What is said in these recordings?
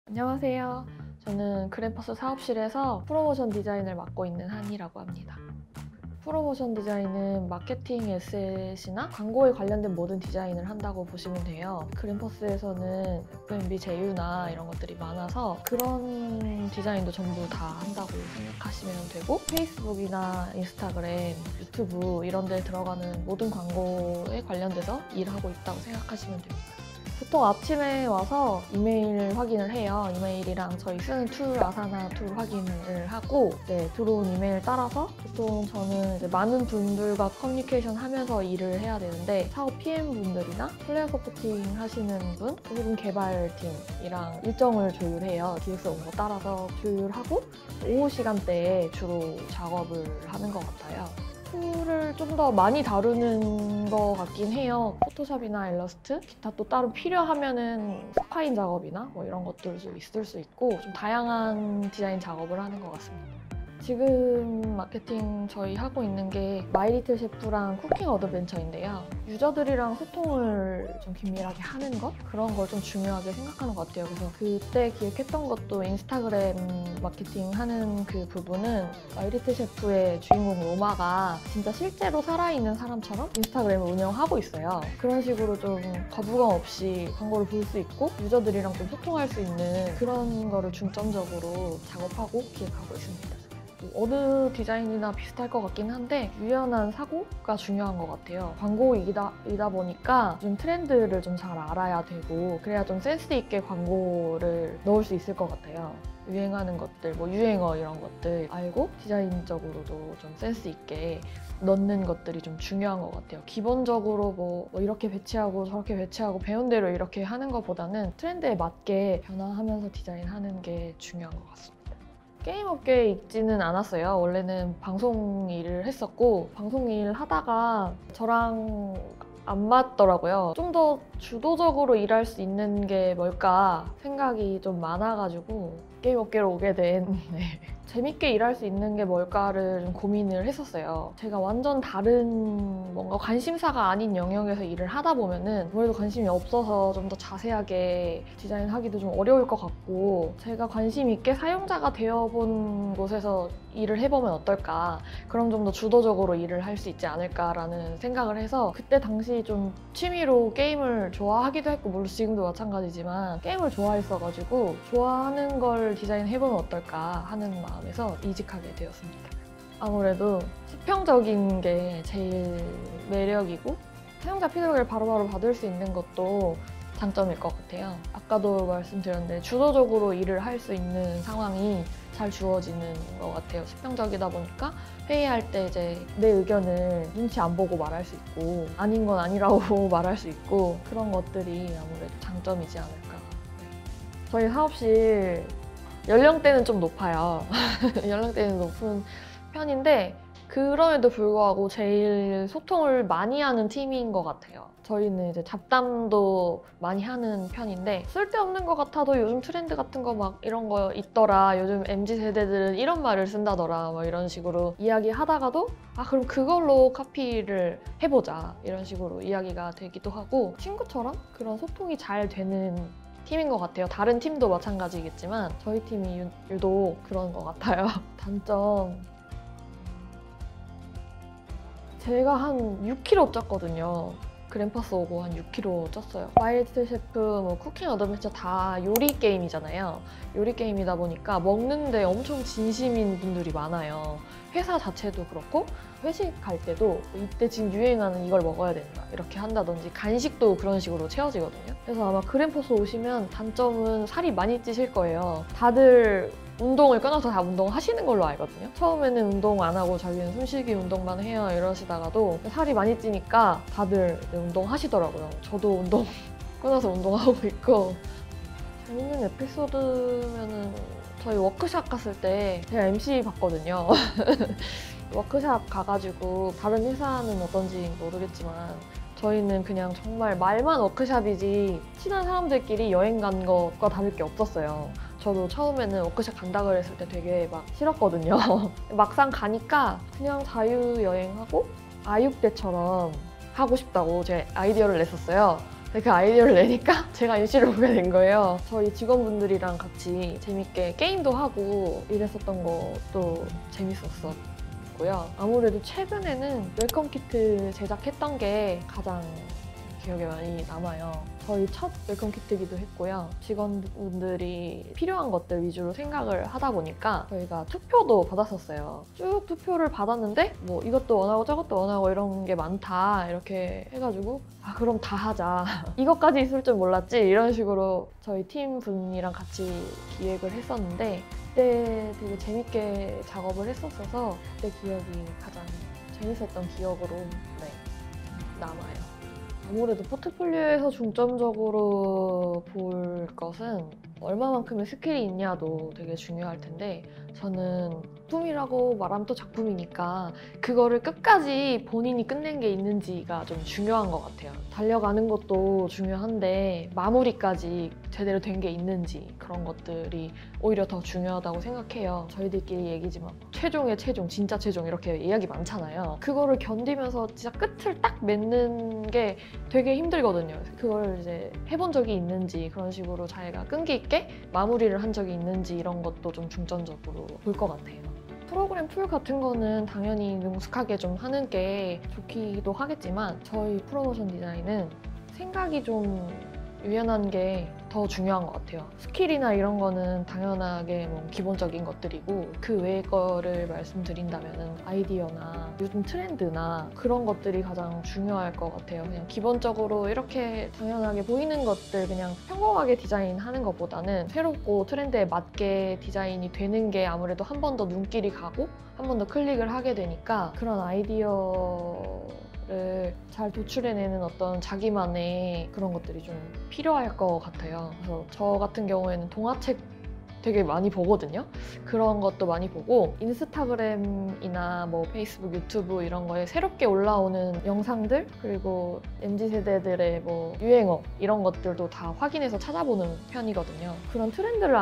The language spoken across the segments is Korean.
안녕하세요. 저는 그램퍼스 사업실에서 프로모션 디자인을 맡고 있는 한이라고 합니다. 프로모션 디자인은 마케팅 에셋이나 광고에 관련된 모든 디자인을 한다고 보시면 돼요. 그램퍼스에서는 F&B 제휴나 이런 것들이 많아서 그런 디자인도 전부 다 한다고 생각하시면 되고, 페이스북이나 인스타그램, 유튜브 이런 데 들어가는 모든 광고에 관련돼서 일하고 있다고 생각하시면 됩니다. 보통 아침에 와서 이메일 확인을 해요. 이메일이랑 저희 쓰는 툴, 아사나 툴 확인을 하고, 들어온 이메일 따라서 보통 저는 이제 많은 분들과 커뮤니케이션 하면서 일을 해야 되는데, 사업 PM분들이나 플레이어 서포팅 하시는 분, 혹은 개발팀이랑 일정을 조율해요. 기획서 온 거 따라서 조율하고 오후 시간대에 주로 작업을 하는 것 같아요. 툴을 좀 더 많이 다루는 것 같긴 해요. 포토샵이나 일러스트, 기타 또 따로 필요하면은 스파인 작업이나 뭐 이런 것들도 있을 수 있고, 좀 다양한 디자인 작업을 하는 것 같습니다. 지금 마케팅 저희 하고 있는 게 마이리틀 셰프랑 쿠킹 어드벤처인데요. 유저들이랑 소통을 좀 긴밀하게 하는 것? 그런 걸 좀 중요하게 생각하는 것 같아요. 그래서 그때 기획했던 것도 인스타그램 마케팅 하는 그 부분은 마이리틀 셰프의 주인공 로마가 진짜 실제로 살아있는 사람처럼 인스타그램을 운영하고 있어요. 그런 식으로 좀 거부감 없이 광고를 볼 수 있고 유저들이랑 좀 소통할 수 있는 그런 거를 중점적으로 작업하고 기획하고 있습니다. 어느 디자인이나 비슷할 것 같긴 한데 유연한 사고가 중요한 것 같아요. 광고이다 보니까 좀 트렌드를 좀 잘 알아야 되고, 그래야 좀 센스 있게 광고를 넣을 수 있을 것 같아요. 유행하는 것들, 뭐 유행어 이런 것들 알고 디자인적으로도 좀 센스 있게 넣는 것들이 좀 중요한 것 같아요. 기본적으로 뭐 이렇게 배치하고 저렇게 배치하고 배운 대로 이렇게 하는 것보다는 트렌드에 맞게 변화하면서 디자인하는 게 중요한 것 같습니다. 게임 업계에 있지는 않았어요. 원래는 방송 일을 했었고, 방송 일 하다가 저랑 안 맞더라고요. 좀 더 주도적으로 일할 수 있는 게 뭘까 생각이 좀 많아가지고 게임 업계로 오게 된 네. 재밌게 일할 수 있는 게 뭘까를 좀 고민을 했었어요. 제가 완전 다른 뭔가 관심사가 아닌 영역에서 일을 하다 보면은 아무래도 관심이 없어서 좀 더 자세하게 디자인하기도 좀 어려울 것 같고, 제가 관심 있게 사용자가 되어본 곳에서 일을 해보면 어떨까, 그럼 좀 더 주도적으로 일을 할 수 있지 않을까라는 생각을 해서 그때 당시 좀 취미로 게임을 좋아하기도 했고, 물론 지금도 마찬가지지만 게임을 좋아했어가지고 좋아하는 걸 디자인해보면 어떨까 하는 마음에서 이직하게 되었습니다. 아무래도 수평적인 게 제일 매력이고 사용자 피드백을 바로바로 받을 수 있는 것도 장점일 것 같아요. 아까도 말씀드렸는데 주도적으로 일을 할 수 있는 상황이 잘 주어지는 것 같아요. 수평적이다 보니까 회의할 때 이제 내 의견을 눈치 안 보고 말할 수 있고, 아닌 건 아니라고 말할 수 있고, 그런 것들이 아무래도 장점이지 않을까. 저희 사업실 연령대는 좀 높아요. 연령대는 높은 편인데 그럼에도 불구하고 제일 소통을 많이 하는 팀인 것 같아요. 저희는 이제 잡담도 많이 하는 편인데, 쓸데없는 것 같아도 요즘 트렌드 같은 거 막 이런 거 있더라, 요즘 MZ 세대들은 이런 말을 쓴다더라, 뭐 이런 식으로 이야기하다가도 그럼 그걸로 카피를 해보자, 이런 식으로 이야기가 되기도 하고, 친구처럼 그런 소통이 잘 되는 팀인 것 같아요. 다른 팀도 마찬가지겠지만 저희 팀이 유독 그런 것 같아요. 단점, 제가 한 6kg 쪘거든요. 그램퍼스 오고 한 6kg 쪘어요. 마이리틀 셰프, 뭐 쿠킹 어드벤처 다 요리 게임이잖아요. 요리 게임이다 보니까 먹는데 엄청 진심인 분들이 많아요. 회사 자체도 그렇고 회식할 때도 이때 지금 유행하는 이걸 먹어야 된다 이렇게 한다든지, 간식도 그런 식으로 채워지거든요. 그래서 아마 그램퍼스 오시면 단점은 살이 많이 찌실 거예요. 다들 운동을 끊어서 다 운동하시는 걸로 알거든요. 처음에는 운동 안 하고 자기는 숨쉬기 운동만 해요 이러시다가도 살이 많이 찌니까 다들 운동하시더라고요. 저도 운동 끊어서 운동하고 있고. 재밌는 에피소드면은 저희 워크샵 갔을 때 제가 MC 봤거든요. 워크샵 가가지고 다른 회사는 어떤지 모르겠지만 저희는 그냥 정말 말만 워크샵이지 친한 사람들끼리 여행 간 것과 다를 게 없었어요. 저도 처음에는 워크숍 간다 그랬을 때 되게 막 싫었거든요. 막상 가니까 그냥 자유여행하고 아육대처럼 하고 싶다고 제가 아이디어를 냈었어요. 그 아이디어를 내니까 제가 NC를 보게 된 거예요. 저희 직원분들이랑 같이 재밌게 게임도 하고 이랬었던 것도 재밌었고요. 아무래도 최근에는 웰컴 키트 제작했던 게 가장 기억에 많이 남아요. 저희 첫 웰컴 키트기도 했고요. 직원분들이 필요한 것들 위주로 생각을 하다 보니까 저희가 투표도 받았었어요. 쭉 투표를 받았는데 뭐 이것도 원하고 저것도 원하고 이런 게 많다 이렇게 해가지고 아 그럼 다 하자. 이것까지 있을 줄 몰랐지 이런 식으로 저희 팀 분이랑 같이 기획을 했었는데 그때 되게 재밌게 작업을 했었어서 그때 기억이 가장 재밌었던 기억으로 남아요. 아무래도 포트폴리오에서 중점적으로 볼 것은 얼마만큼의 스킬이 있냐도 되게 중요할 텐데 저는 작품이라고 말하면 또 작품이니까 그거를 끝까지 본인이 끝낸 게 있는지가 좀 중요한 것 같아요. 달려가는 것도 중요한데 마무리까지 제대로 된 게 있는지 그런 것들이 오히려 더 중요하다고 생각해요. 저희들끼리 얘기지만 최종의 최종, 진짜 최종 이렇게 이야기 많잖아요. 그거를 견디면서 진짜 끝을 딱 맺는 게 되게 힘들거든요. 그걸 이제 해본 적이 있는지 그런 식으로 자기가 끈기 있게 마무리를 한 적이 있는지 이런 것도 좀 중점적으로 볼 것 같아요. 프로그램 풀 같은 거는 당연히 능숙하게 좀 하는 게 좋기도 하겠지만 저희 프로모션 디자인은 생각이 좀 유연한 게 더 중요한 것 같아요. 스킬이나 이런 거는 당연하게 뭐 기본적인 것들이고 그 외의 거를 말씀드린다면 아이디어나 요즘 트렌드나 그런 것들이 가장 중요할 것 같아요. 그냥 기본적으로 이렇게 당연하게 보이는 것들 그냥 평범하게 디자인하는 것보다는 새롭고 트렌드에 맞게 디자인이 되는 게 아무래도 한 번 더 눈길이 가고 한 번 더 클릭을 하게 되니까 그런 아이디어를 잘 도출해내는 어떤 자기만의 그런 것들이 좀 필요할 것 같아요. 그래서 저 같은 경우에는 동화책 되게 많이 보거든요. 그런 것도 많이 보고 인스타그램이나 뭐 페이스북, 유튜브 이런 거에 새롭게 올라오는 영상들 그리고 MZ세대들의 뭐 유행어 이런 것들도 다 확인해서 찾아보는 편이거든요. 그런 트렌드를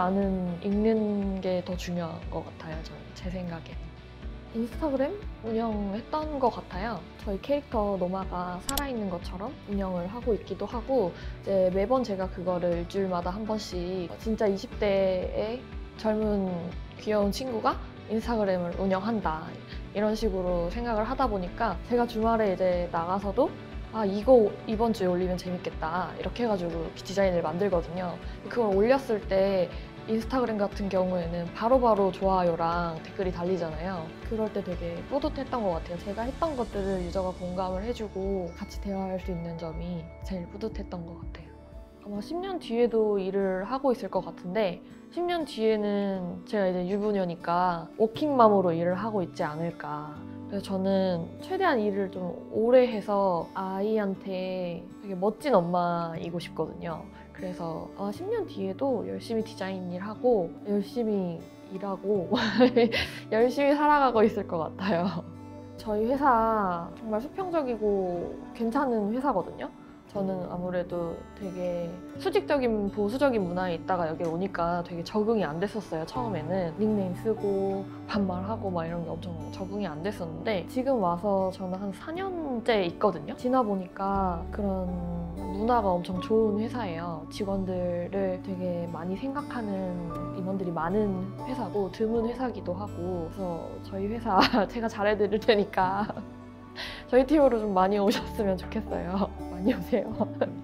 읽는 게 더 중요한 것 같아요. 저는 제 생각에. 인스타그램 운영했던 것 같아요. 저희 캐릭터 노마가 살아있는 것처럼 운영을 하고 있기도 하고 이제 매번 제가 그거를 일주일마다 한 번씩 진짜 20대의 젊은 귀여운 친구가 인스타그램을 운영한다 이런 식으로 생각을 하다 보니까 제가 주말에 이제 나가서도 아 이거 이번 주에 올리면 재밌겠다 이렇게 해가지고 디자인을 만들거든요. 그걸 올렸을 때 인스타그램 같은 경우에는 바로바로 좋아요랑 댓글이 달리잖아요. 그럴 때 되게 뿌듯했던 것 같아요. 제가 했던 것들을 유저가 공감을 해주고 같이 대화할 수 있는 점이 제일 뿌듯했던 것 같아요. 아마 10년 뒤에도 일을 하고 있을 것 같은데 10년 뒤에는 제가 이제 유부녀니까 워킹맘으로 일을 하고 있지 않을까. 그래서 저는 최대한 일을 좀 오래 해서 아이한테 되게 멋진 엄마이고 싶거든요. 그래서 10년 뒤에도 열심히 디자인 일하고 열심히 일하고 열심히 살아가고 있을 것 같아요. 저희 회사 정말 수평적이고 괜찮은 회사거든요. 저는 아무래도 되게 수직적인 보수적인 문화에 있다가 여기 오니까 되게 적응이 안 됐었어요. 처음에는 닉네임 쓰고 반말하고 막 이런 게 엄청 적응이 안 됐었는데 지금 와서 저는 한 4년째 있거든요. 지나 보니까 그런 문화가 엄청 좋은 회사예요. 직원들을 되게 많이 생각하는 임원들이 많은 회사고 드문 회사기도 하고 그래서 저희 회사 제가 잘해드릴 테니까 저희 팀으로 좀 많이 오셨으면 좋겠어요. 많이 오세요.